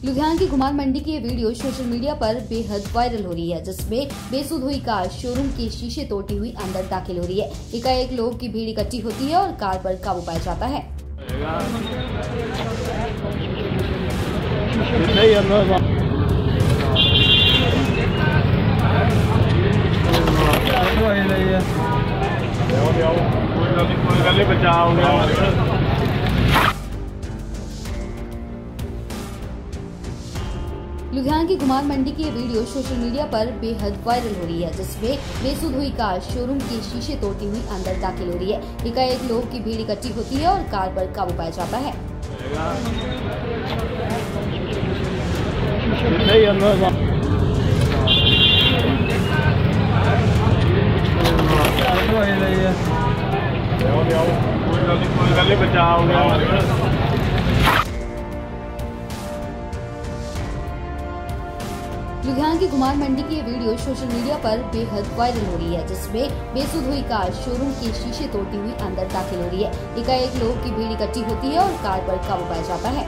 लुधियाना की घुमार मंडी की ये वीडियो सोशल मीडिया पर बेहद वायरल हो रही है, जिसमें बेसुध हुई कार शोरूम के शीशे तोड़ती हुई अंदर दाखिल हो रही है। एकाएक लोगों की भीड़ इकट्ठी होती है और कार पर काबू पाया जाता है। लुधियाना की घुमार मंडी की ये वीडियो सोशल मीडिया पर बेहद वायरल हो रही है, जिसमें बेसुध हुई कार शोरूम के शीशे तोड़ती हुई अंदर दाखिल हो रही है। एकाएक लोगों की भीड़ इकट्ठी होती है और कार पर काबू पाया जाता है। लुधियाना की घुमार मंडी की ये वीडियो सोशल मीडिया पर बेहद वायरल हो रही है, जिसमें बेसुध हुई कार शोरूम के शीशे तोड़ती हुई अंदर दाखिल हो रही है। एकाएक लोगों की भीड़ इकट्ठी होती है और कार पर काबू पाया जाता है।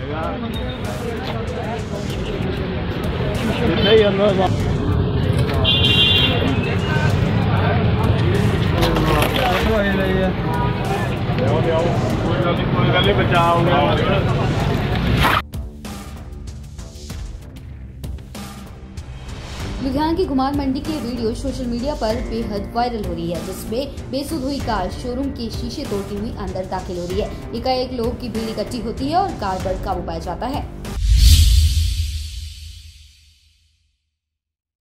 लुधियाना की घुमार मंडी की ये वीडियो सोशल मीडिया पर बेहद वायरल हो रही है, जिसमें बेसुध हुई कार शोरूम के शीशे तोड़ती हुई अंदर दाखिल हो रही है। एकाएक लोगों की भीड़ इकट्ठी होती है और कार पर काबू पाया जाता है।